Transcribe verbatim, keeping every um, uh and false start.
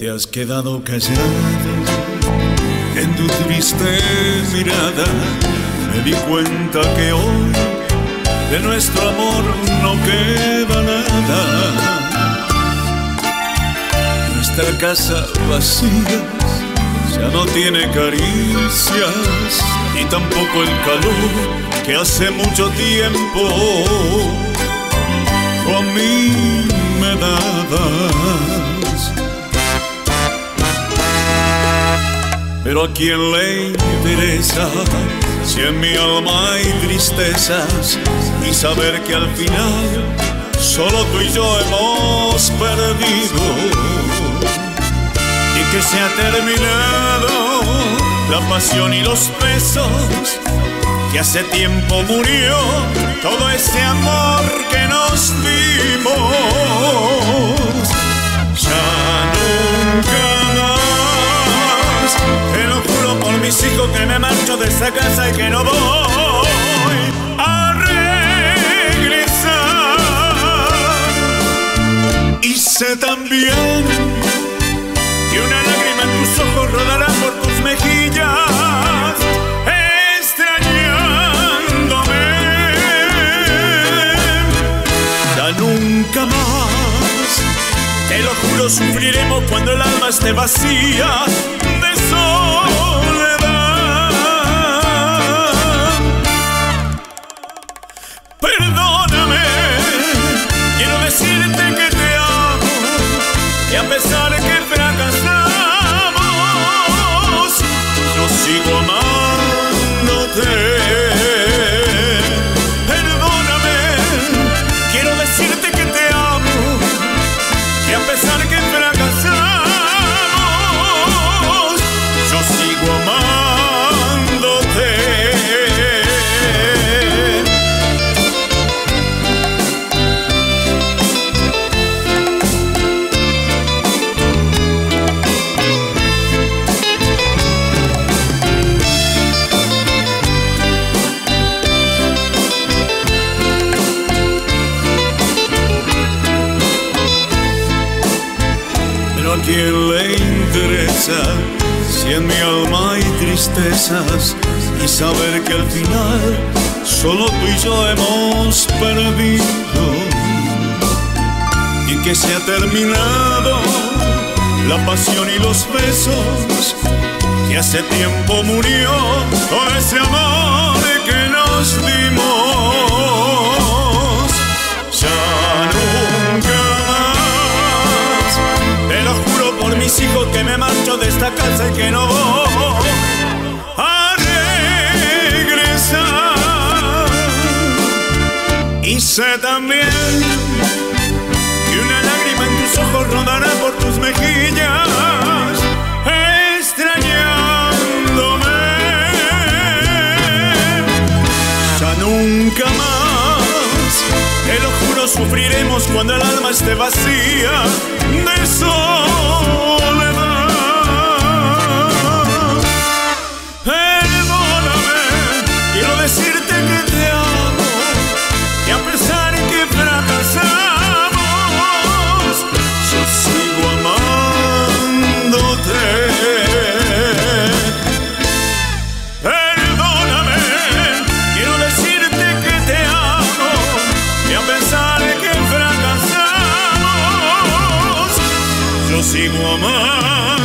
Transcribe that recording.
te has quedado callado. En tu triste mirada me di cuenta que hoy de nuestro amor no queda nada. Nuestra casa vacía ya no tiene caricias y tampoco el calor que hace mucho tiempo a mí me dabas. Pero a quién le interesa si en mi alma hay tristezas y saber que al final solo tú y yo hemos perdido y que se ha terminado la pasión y los besos, que hace tiempo murió todo ese amor que nos dimos. Ya nunca más, te lo juro por mis hijos que me marcho de esta casa y que no voy a regresar. Y sé también que una lágrima en tus ojos rodará por tus mejillas, extrañándome. Ya nunca más, te lo juro, sufriremos cuando el alma esté vacía de soledad. Perdóname, quiero decirte que te amo, y a pesar de que fracasamos, yo sigo amándote. Perdóname, quiero decirte que te amo, y a pesar de que fracasamos, yo sigo amándote. Pero a quién le interesa si en mi alma hay tristezas y saber que al final solo tú y yo hemos perdido y que se ha terminado la pasión y los besos, que hace tiempo murió todo ese amor que nos dimos. Ya nunca más, te lo juro por mis hijos que me marcho de esta casa y que no voy a regresar. Y sé también que una lágrima en tus ojos rodará por tus mejillas, extrañándome. Ya nunca más, te lo juro, sufriremos cuando el alma esté vacía de soledad. Perdóname, quiero decirte que te amo, y a pesar que fracasamos, yo sigo amándote. Perdóname, quiero decirte que te amo, y a pesar de que fracasamos, yo sigo amándote.